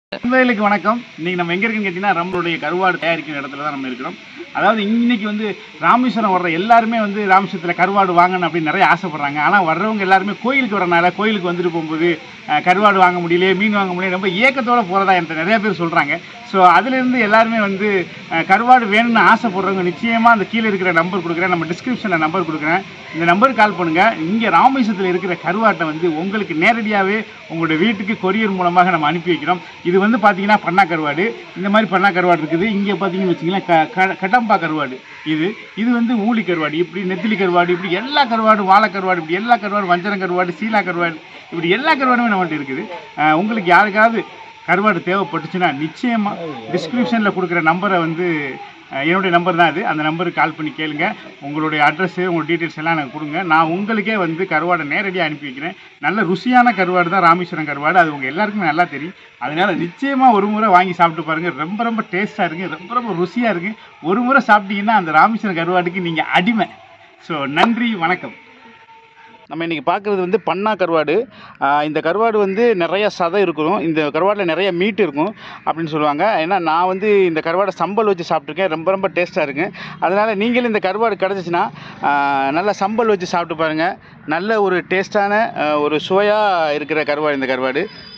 நண்பர்களுக்கு வணக்கம். இன்னைக்கு நம்ம எங்க இருக்குன்னு கேட்டீங்கன்னா, நம்மளுடைய கருவாடு தயாரிக்கிற இடத்துல தான் நம்ம இருக்கிறோம். அதாவது இன்னைக்கு வந்து ராமேஸ்வரம் வர்ற எல்லாருமே வந்து ராமேஸ்வரத்தில் கருவாடு வாங்கணும் அப்படின்னு நிறைய ஆசைப்படுறாங்க. ஆனால் வர்றவங்க எல்லாருமே கோயிலுக்கு வரனால கோயிலுக்கு வந்துட்டு போகும்போது கருவாடு வாங்க முடியல, மீன் வாங்க முடியல, ரொம்ப ஏக்கத்தோடு போகிறதா என்கிட்ட நிறைய பேர் சொல்கிறாங்க. ஸோ அதுலேருந்து எல்லாருமே வந்து கருவாடு வேணும்னு ஆசைப்படுறவங்க நிச்சயமாக அந்த கீழே இருக்கிற நம்பர் கொடுக்குறேன், நம்ம டிஸ்கிரிப்ஷனில் நம்பர் கொடுக்குறேன். இந்த நம்பருக்கு கால் பண்ணுங்கள். இங்கே ராமேஸ்வரத்தில் இருக்கிற கருவாட்டை வந்து உங்களுக்கு நேரடியாகவே உங்களுடைய வீட்டுக்கு கொரியர் மூலமாக நம்ம அனுப்பி வைக்கிறோம். இது வந்து பார்த்தீங்கன்னா பண்ணா கருவாடு, இந்த மாதிரி பண்ணா கருவாடு இருக்குது. இங்கே பார்த்தீங்கன்னு வச்சிங்கன்னா கடம்பா கருவாடு, இது வந்து ஊளி கருவாடு, இப்படி நெத்திலி கருவாடு, இப்படி எல்லா கருவாடும், வாழை கருவாடு, இப்படி எல்லா கருவாடும், வஞ்சரம் கருவாடு, சீலா கருவாடு, இப்படி எல்லா கருவாடுமே நம்மகிட்ட இருக்குது. உங்களுக்கு யாருக்காவது கருவாடு தேவைப்பட்டுச்சுன்னா நிச்சயமாக டிஸ்கிரிப்ஷனில் கொடுக்குற நம்பரை வந்து என்னுடைய நம்பர் தான் அது. அந்த நம்பருக்கு கால் பண்ணி கேளுங்க. உங்களுடைய அட்ரஸ்ஸு, உங்கள் டீட்டெயில்ஸ் எல்லாம் எனக்கு கொடுங்க. நான் உங்களுக்கே வந்து கருவாடை நேரடியாக அனுப்பி வைக்கிறேன். நல்ல ருசியான கருவாடு தான் ராமேஸ்வரம் கருவாடு. அது உங்கள் எல்லாருக்குமே நல்லா தெரியும். அதனால் நிச்சயமாக ஒரு முறை வாங்கி சாப்பிட்டு பாருங்கள். ரொம்ப ரொம்ப டேஸ்ட்டாக இருக்குது, ரொம்ப ரொம்ப ருசியாக இருக்குது. ஒரு முறை சாப்பிட்டீங்கன்னா அந்த ராமேஸ்வரம் கருவாடுக்கு நீங்கள் அடிமை. ஸோ நன்றி, வணக்கம். நம்ம இன்றைக்கி பார்க்குறது வந்து பண்ணா கருவாடு. இந்த கருவாடு வந்து நிறைய சதை இருக்கும், இந்த கருவாடில் நிறைய மீட் இருக்கும் அப்படின்னு சொல்லுவாங்க. ஏன்னா நான் வந்து இந்த கருவாடை சம்பல் வச்சு சாப்பிட்ருக்கேன், ரொம்ப ரொம்ப டேஸ்ட்டாக இருக்குது. அதனால் நீங்களும் இந்த கருவாடு கிடச்சிச்சின்னா நல்லா சம்பல் வச்சு சாப்பிட்டு பாருங்கள். நல்ல ஒரு டேஸ்ட்டான ஒரு சுவையாக இருக்கிற கருவாடு இந்த கருவாடு.